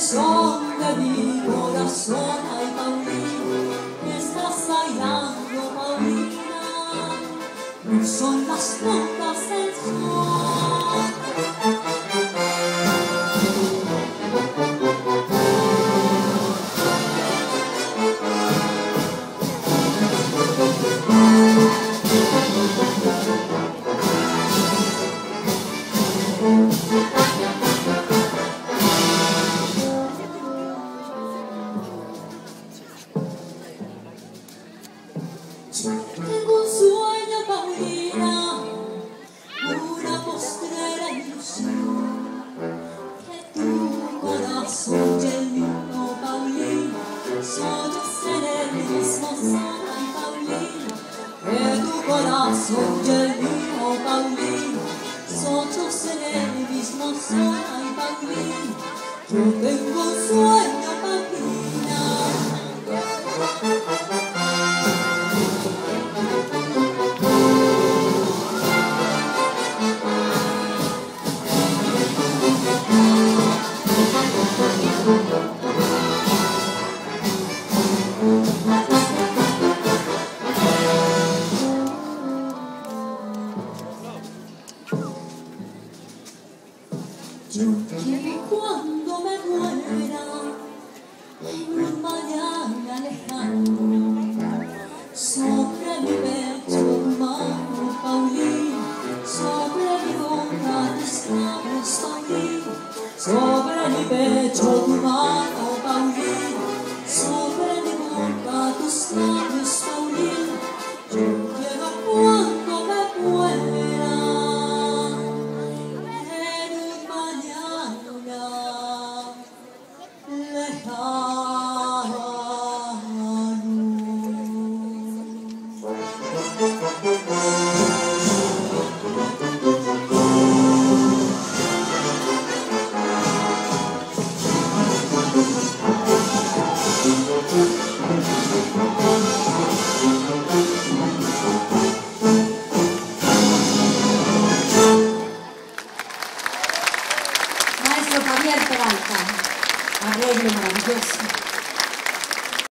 corazón de mi corazón, ay Paulina, me estás bailando, Paulina, no son las notas del sol. Tengo un sueño, Paulina, una postrera ilusión, que tu corazón y el mío, Paulina, solos en el mismo sol, ay Paulina, que tu corazón y el mío, Paulina, solos en el mismo sol, ay Paulina, yo tengo un sueño, Paulina. Yo que cuando me muera, en un mañana lejano, sobre mi